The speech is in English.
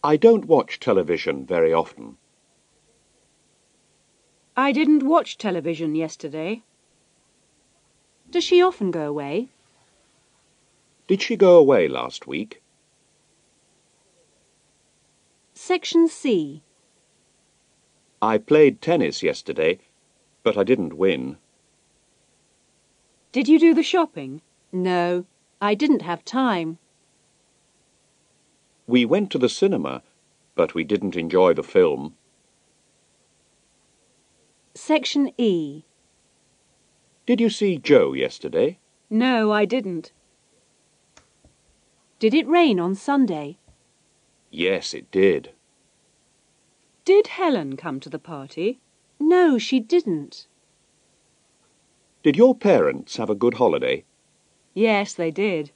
I don't watch television very often. I didn't watch television yesterday. Does she often go away? Did she go away last week? Section C. I played tennis yesterday, but I didn't win. Did you do the shopping? No, I didn't have time. We went to the cinema, but we didn't enjoy the film. Section E. Did you see Joe yesterday? No, I didn't. Did it rain on Sunday? Yes, it did. Did Helen come to the party? No, she didn't. Did your parents have a good holiday? Yes, they did.